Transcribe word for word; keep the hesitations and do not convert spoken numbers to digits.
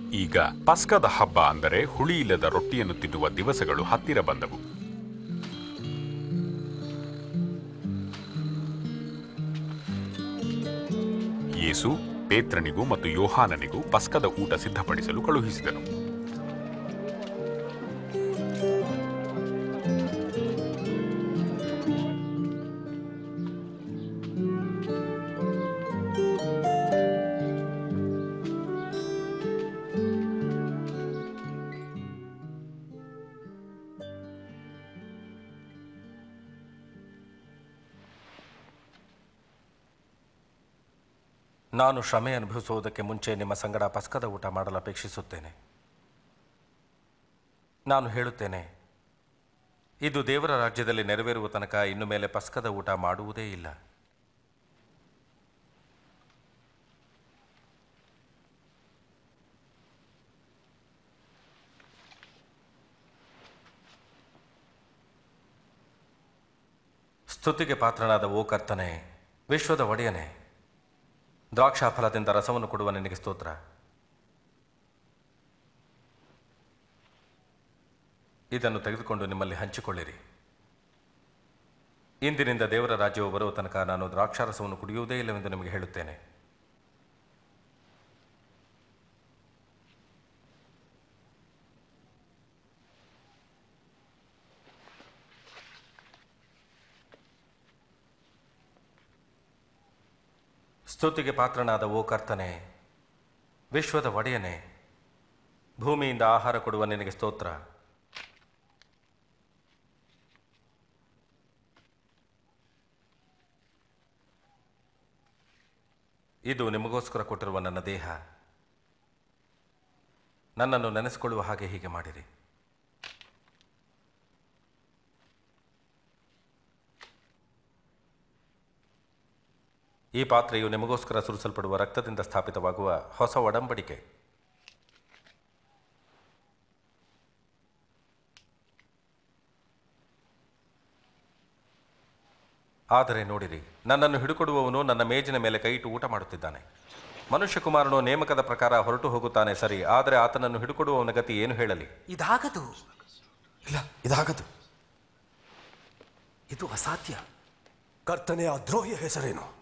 ಈಗ ಪಸ್ಕದ ಹಬ್ಬ ಅಂದರೆ ಹುಳಿಯಿಲ್ಲದ ರೊಟ್ಟಿಯನ್ನು ತಿನ್ನುವ ದಿವಸಗಳು ಹತ್ತಿರ ಬಂದವು. ಯೇಸು ಪೇತ್ರನಿಗೂ ಮತ್ತು ಯೋಹಾನನಿಗೂ ಪಸ್ಕದ ಊಟ ಸಿದ್ಧಪಡಿಸಲು ಕಳುಹಿಸಿದನು. ನಾನು ಶ್ರಮೆ ಅನುಭವಿಸುವುದಕ್ಕೆ ಮುಂಚೆ ನಿಮ್ಮ ಸಂಗಡ ಪಸ್ಕದ ಊಟ ಮಾಡಲು ಅಪೇಕ್ಷಿಸುತ್ತೇನೆ. ನಾನು ಹೇಳುತ್ತೇನೆ, ಇದು ದೇವರ ರಾಜ್ಯದಲ್ಲಿ ನೆರವೇರುವ ತನಕ ಇನ್ನು ಮೇಲೆ ಪಸ್ಕದ ಊಟ ಮಾಡುವುದೇ ಇಲ್ಲ. ಸ್ತುತಿಗೆ ಪಾತ್ರನಾದ ಓ ಕರ್ತನೇ, ವಿಶ್ವದ ಒಡೆಯನೇ, ದ್ರಾಕ್ಷಾಫಲದಿಂದ ರಸವನ್ನು ಕೊಡುವ ನಿನಗೆ ಸ್ತೋತ್ರ. ಇದನ್ನು ತೆಗೆದುಕೊಂಡು ನಿಮ್ಮಲ್ಲಿ ಹಂಚಿಕೊಳ್ಳಿರಿ. ಇಂದಿನಿಂದ ದೇವರ ರಾಜ್ಯವು ಬರುವ ತನಕ ನಾನು ದ್ರಾಕ್ಷಾರಸವನ್ನು ಕುಡಿಯುವುದೇ ಇಲ್ಲವೆಂದು ನಿಮಗೆ ಹೇಳುತ್ತೇನೆ. ಸ್ತುತಿಗೆ ಪಾತ್ರನಾದ ಓ ಕರ್ತನೇ, ವಿಶ್ವದ ಒಡೆಯನೇ, ಭೂಮಿಯಿಂದ ಆಹಾರ ಕೊಡುವ ನಿನಗೆ ಸ್ತೋತ್ರ. ಇದು ನಿಮಗೋಸ್ಕರ ಕೊಟ್ಟಿರುವ ನನ್ನ ದೇಹ. ನನ್ನನ್ನು ನೆನೆಸಿಕೊಳ್ಳುವ ಹಾಗೆ ಹೀಗೆ ಮಾಡಿರಿ. ಈ ಪಾತ್ರೆಯು ನಿಮಗೋಸ್ಕರ ಸುರಿಸಲ್ಪಡುವ ರಕ್ತದಿಂದ ಸ್ಥಾಪಿತವಾಗುವ ಹೊಸ ಒಡಂಬಡಿಕೆ. ಆದರೆ ನೋಡಿರಿ, ನನ್ನನ್ನು ಹಿಡುಕೊಡುವವನು ನನ್ನ ಮೇಜಿನ ಮೇಲೆ ಕೈಯಿಟ್ಟು ಊಟ ಮಾಡುತ್ತಿದ್ದಾನೆ. ಮನುಷ್ಯಕುಮಾರನು ನೇಮಕದ ಪ್ರಕಾರ ಹೊರಟು ಹೋಗುತ್ತಾನೆ ಸರಿ, ಆದರೆ ಆತನನ್ನು ಹಿಡುಕೊಡುವವನ ಗತಿ ಏನು ಹೇಳಲಿ? ಇದಾಗದು. ಇಲ್ಲ, ಇದಾಗದು. ಇದು ಅಸಾಧ್ಯ. ಕರ್ತನೆಯ ದ್ರೋಹಿಯ ಹೆಸರೇನು?